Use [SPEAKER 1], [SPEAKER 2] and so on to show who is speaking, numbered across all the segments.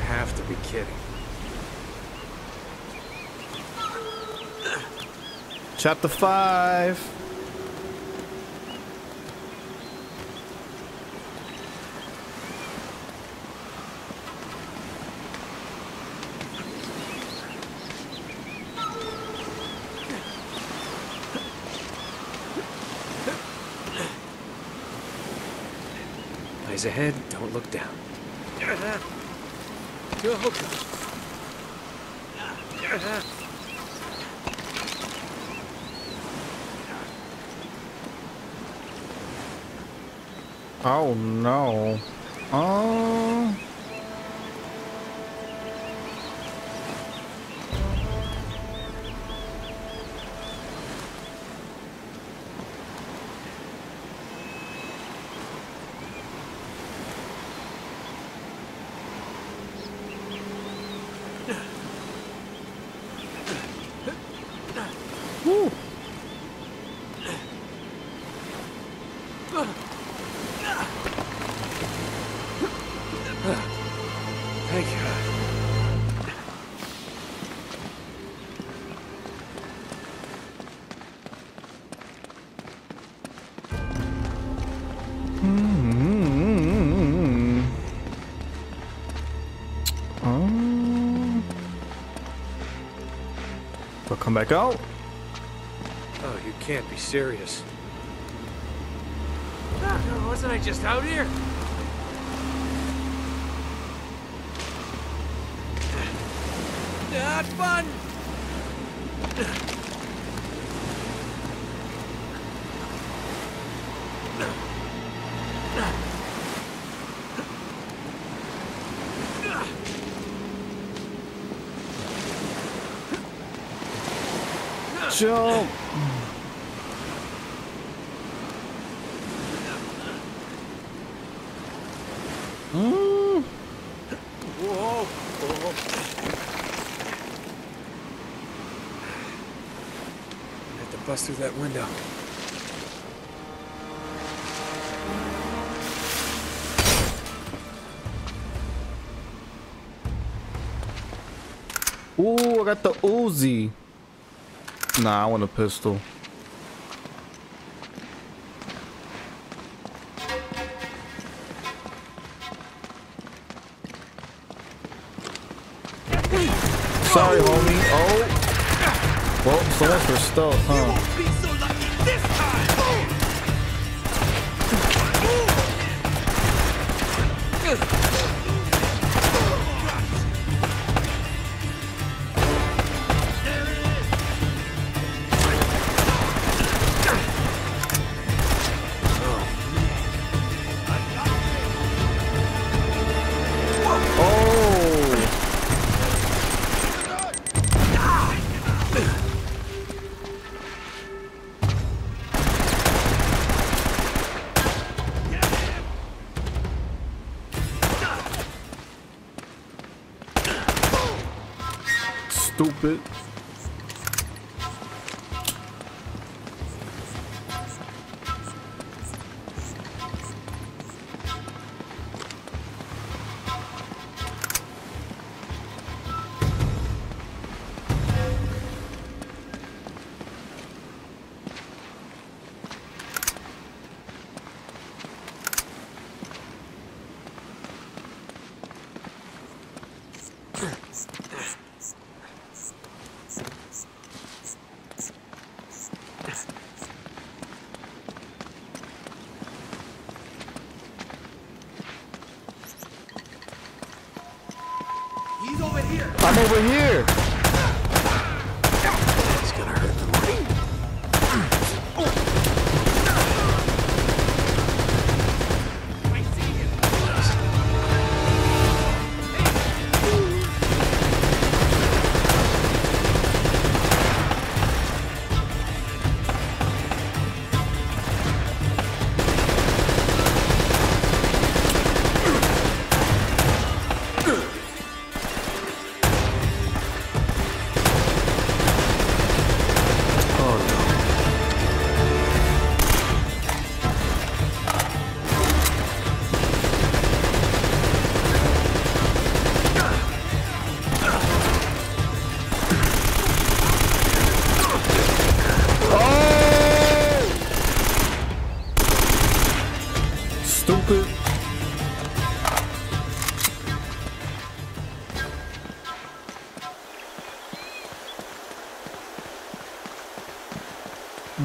[SPEAKER 1] have to be kidding.
[SPEAKER 2] Chapter 5.
[SPEAKER 1] Eyes ahead, don't look down.
[SPEAKER 2] Oh no. Oh. Woo.
[SPEAKER 1] Thank you.
[SPEAKER 2] We'll come back out.
[SPEAKER 1] Oh, you can't be serious. Wasn't I just out here? Not fun!
[SPEAKER 2] Jump.
[SPEAKER 1] Whoa! I have to bust through that window.
[SPEAKER 2] Ooh, I got the Uzi. Nah, I want a pistol. Sorry, homie. Oh. Well, so that's for stealth, huh? Stupid. I'm over here.
[SPEAKER 1] It's gonna hurt the brain.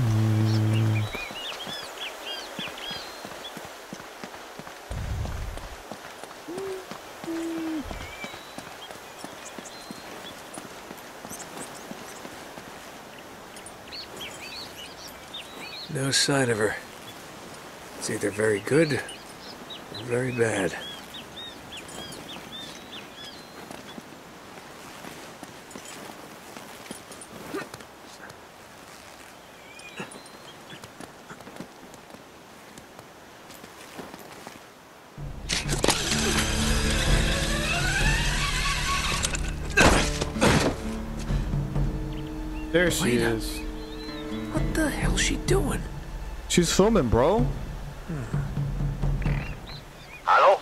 [SPEAKER 1] No sign of her. It's either very good or very bad.
[SPEAKER 2] There she is.
[SPEAKER 1] What the hell's she doing?
[SPEAKER 2] She's filming, bro.
[SPEAKER 3] Hello?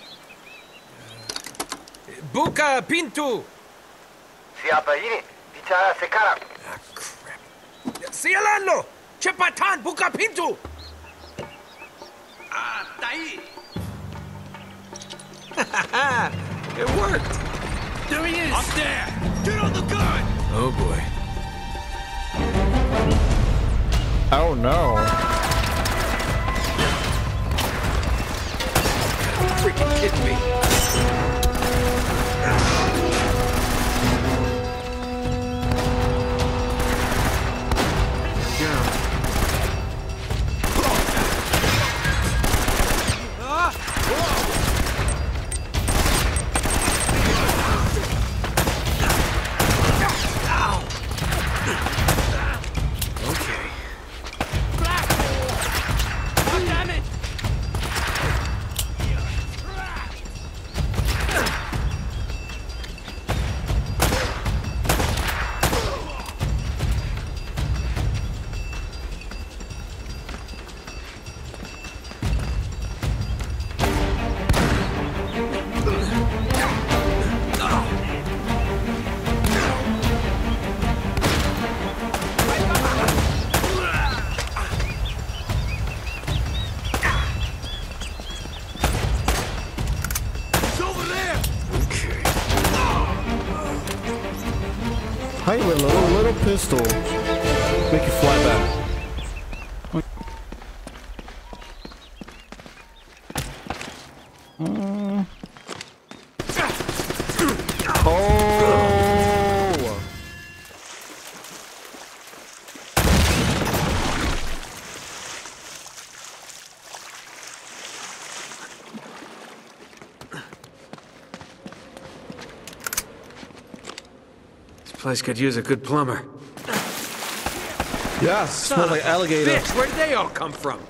[SPEAKER 1] Buka Pintu!
[SPEAKER 3] Siapa ini? Bicara sekarang.
[SPEAKER 1] Ah, crap. Sialanlo! Cepatan, buka pintu!
[SPEAKER 3] Ah, tai.
[SPEAKER 1] It worked!
[SPEAKER 3] There he is! Up there! Get on the gun!
[SPEAKER 1] Oh boy.
[SPEAKER 2] Oh no.
[SPEAKER 1] Freaking kidding me.
[SPEAKER 2] How you with a little pistol make you fly back?
[SPEAKER 1] Place could use a good plumber.
[SPEAKER 2] Yeah, smell like alligator.
[SPEAKER 1] Bitch, where did they all come from?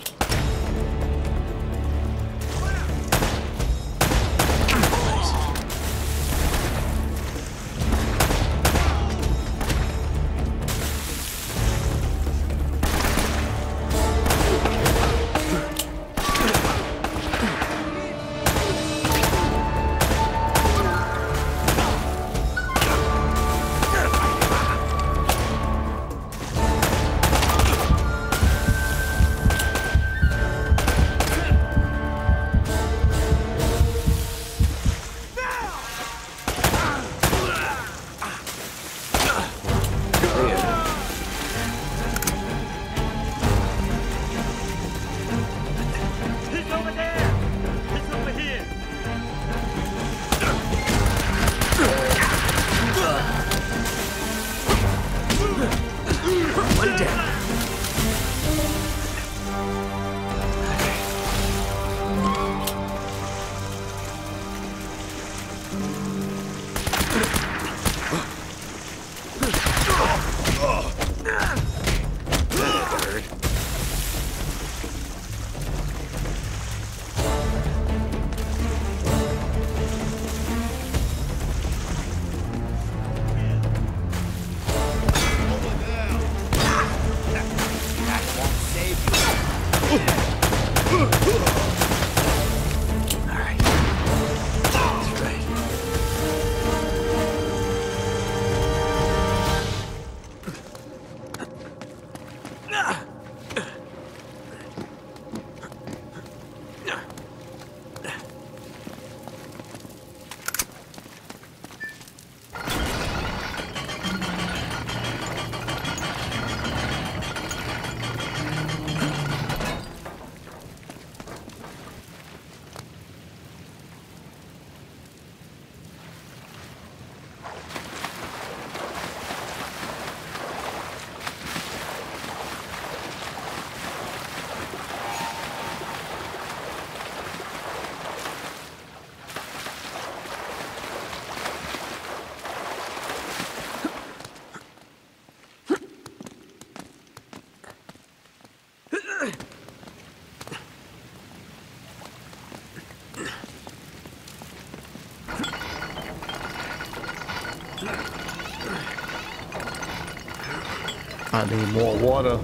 [SPEAKER 2] I need more water.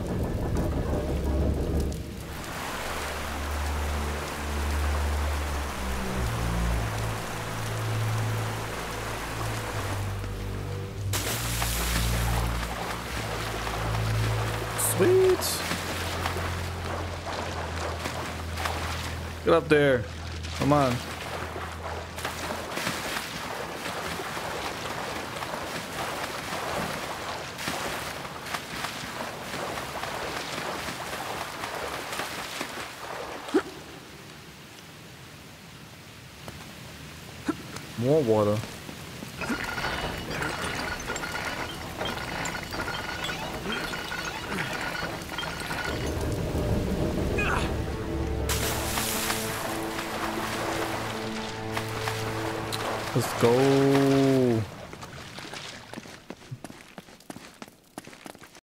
[SPEAKER 2] Sweet. Get up there. Come on. More water. Let's go.